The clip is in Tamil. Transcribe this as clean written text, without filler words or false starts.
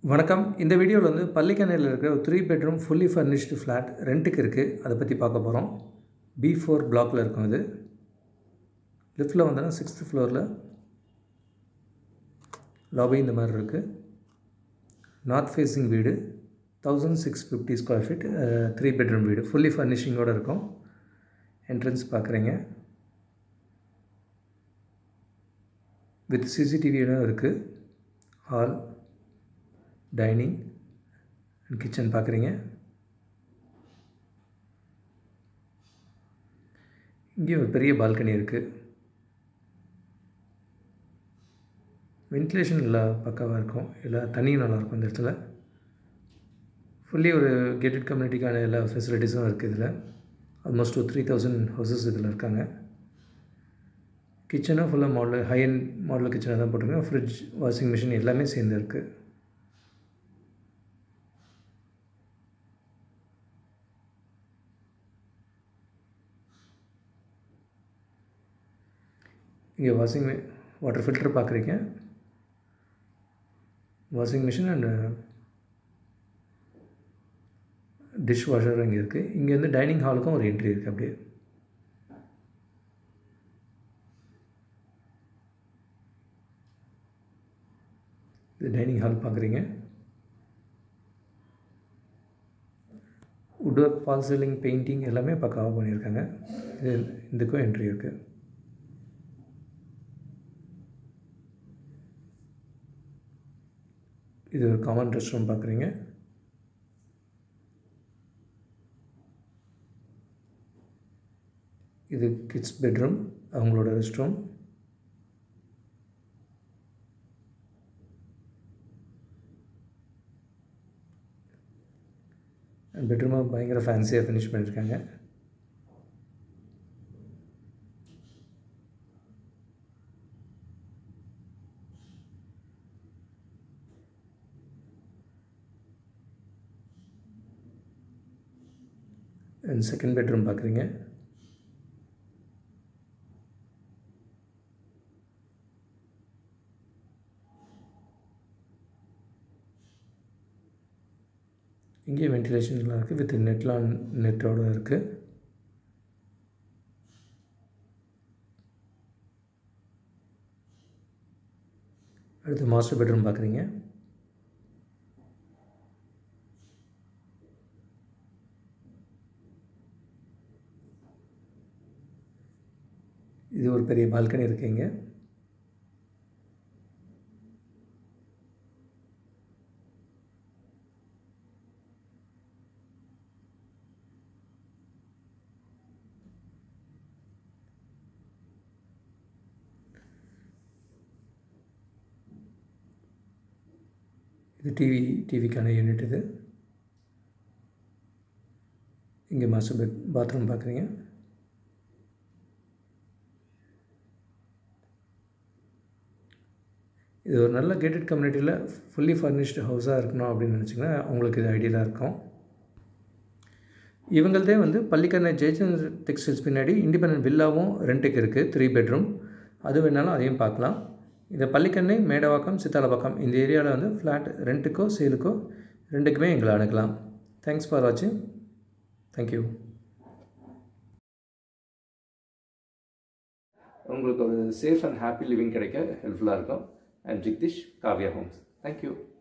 வணக்கம். இந்த வீடியோவில் வந்து பள்ளிக்கரணையில் இருக்கிற ஒரு 3 பெட்ரூம் ஃபுல்லி ஃபர்னிஷ்டு ஃப்ளாட் ரெண்ட்டுக்கு இருக்குது. அதை பற்றி பார்க்க போகிறோம். B4 பிளாக்கில் இருக்கும். இது லிஃப்ட்டில் வந்தோன்னா 6th ஃப்ளோரில் லாபி இந்த மாதிரி இருக்குது. நார்த் ஃபேஸிங் வீடு, 1650 ஸ்கொயர் ஃபீட், 3 பெட்ரூம் வீடு, ஃபுல்லி ஃபர்னிஷிங்கோடு இருக்கும். என்ட்ரன்ஸ் பார்க்குறீங்க. வித் சிசிடிவியும் இருக்குது. ஹால், டைனிங் அண்ட் கிச்சன் பார்க்குறீங்க. இங்கே ஒரு பெரிய பால்கனி இருக்குது. வென்டிலேஷன் எல்லாம் பக்காவாக இருக்கும். எல்லா தண்ணியும் நல்லாயிருக்கும் இந்த இடத்துல. ஃபுல்லி ஒரு கேட்டட் கம்யூனிட்டிக்கான எல்லா ஃபெசிலிட்டிஸும் இருக்குது இதில். ஆல்மோஸ்ட் ஒரு 3000 ஹவுசஸ் இதில் இருக்காங்க. கிச்சனும் ஃபுல்லாக மாடல் ஹை அண்ட் மாடல் கிச்சனாக தான் போட்டிருக்கோம். ஃப்ரிட்ஜ், வாஷிங் மிஷின் எல்லாமே சேர்ந்து இருக்குது. இங்கே வாட்டர் ஃபில்டர் பார்க்குறீங்க. Washing machine and dish washer இங்கே இருக்குது. இங்கே வந்து டைனிங் ஹாலுக்கும் ஒரு என்ட்ரி இருக்குது. அப்படியே இது டைனிங் ஹால் பார்க்குறீங்க. Wood work, false ceiling, painting எல்லாமே பக்காவாக பண்ணியிருக்காங்க. இதுக்கும் என்ட்ரி இருக்குது. இது ஒரு காமன் ரெஸ்ட் ரூம் பார்க்குறீங்க. இது கிட்ஸ் பெட்ரூம், அவங்களோட ரெஸ்ட் ரூம். பெட்ரூமை பயங்கர ஃபேன்சியாக ஃபினிஷ் பண்ணியிருக்காங்க. அண்ட் செகண்ட் பெட்ரூம் பார்க்குறீங்க. இங்கே வென்டிலேஷன் நல்லா இருக்குது. வித் நெட்டோடு இருக்குது. அடுத்து மாஸ்டர் பெட்ரூம் பார்க்குறீங்க. இது ஒரு பெரிய பால்கனி இருக்குங்க. இது டிவிக்கான யூனிட். இது இங்கே மாஸ்டர் பாத்ரூம் பார்க்குறீங்க. இது ஒரு நல்ல கேட்டட் கம்யூனிட்டியில் ஃபுல்லி ஃபர்னிஷ்டு ஹவுஸாக இருக்கணும் அப்படின்னு நினச்சிங்கன்னா அவங்களுக்கு இது ஐடியலாக இருக்கும். இவங்கள்தே வந்து பள்ளிக்கரணை ஜெயச்சந்திர டெக்ஸ்டைல்ஸ் பின்னாடி இண்டிபெண்டன்ட் வில்லாவும் ரெண்ட்டுக்கு இருக்குது. 3 பெட்ரூம். அது வேணாலும் அதையும் பார்க்கலாம். இந்த பள்ளிக்கரணை, மேடவாக்கம், சித்தாலப்பாக்கம் இந்த ஏரியாவில் வந்து ஃப்ளாட் ரெண்ட்டுக்கோ சேலுக்கோ ரெண்டுக்குமே எங்களை அணுகலாம். தேங்க்ஸ் ஃபார் வாட்சிங். தேங்க்யூ. உங்களுக்கு ஒரு சேஃப் அண்ட் ஹாப்பி லிவிங் கிடைக்க ஹெல்ப்ஃபுல்லாக இருக்கும். I'm Jigdish, Kavya Homes. Thank you.